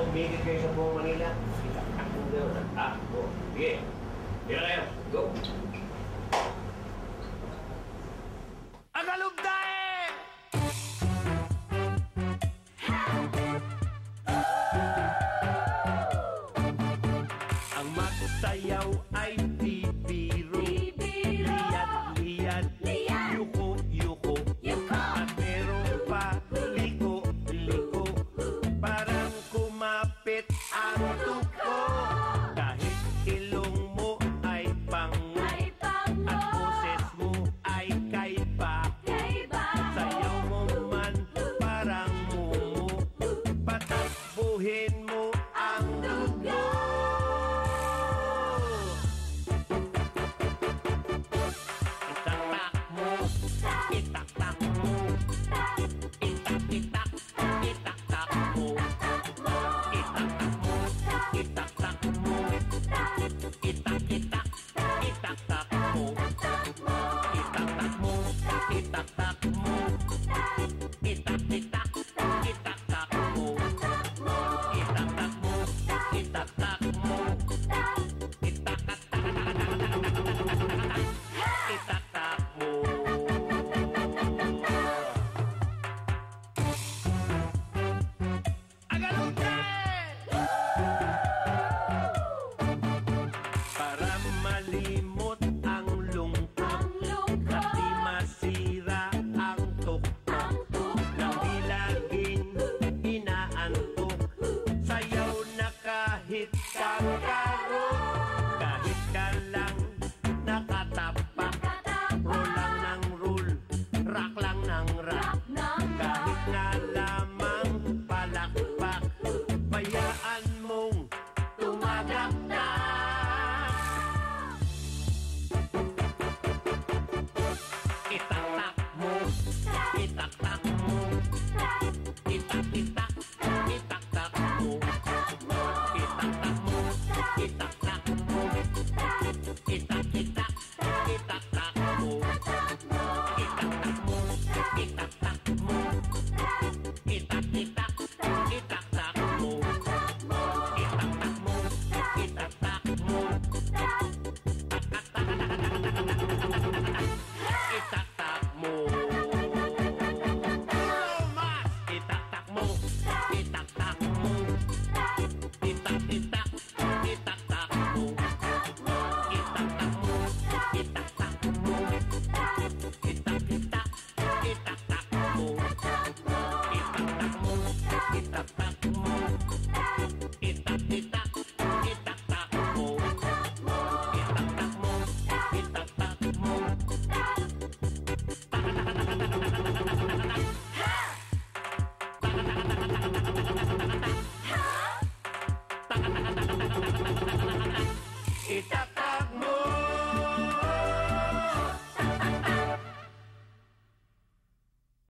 umigit kayo sa buong Manila, itaktak mo gano'n. Sige. Tira kayo. Go! Agalugdae! Ang magsayaw ay bibiro, liyad, yuko, at meron pa liko, parang kumapit ang tuko. Kahit ilong mo ay pango, at boses mo ay kaiba, sayaw mo man parang mumu, patakbuhin mo ang dugo. Itaktak mo, itaktak mo, itak-itak, itaktak mo, itaktak mo, itaktak mo, itak-itak, itaktak mo, itaktak mo, itaktak mo, itak-itak, itaktak mo, itaktak mo, itaktak mo, itaktak mo. Para malimot ang lungkot, at di masira ang tuktok, nang di laging inaantok, sayaw na kahit kangaroo, kahit ka lang nakatapak, roll lang ng roll, rock lang ng rock, kahit nga lamang palakpak, bayaan mong tumagaktak. Itaktak mo, itaktak mo, itak-itak, itaktak mo, itaktak mo, itaktak mo, itak-itak, itaktak mo, itaktak mo, itaktak mo, itak-itak, itaktak mo, itaktak mo, itaktak mo, itaktak mo. Itaktak mo, itaktak mo, itak-itak, itaktak mo, itaktak mo, itaktak mo, itak-itak, itaktak mo, itaktak mo, itaktak mo, itak-itak, itaktak mo, itaktak mo, itaktak mo. Itak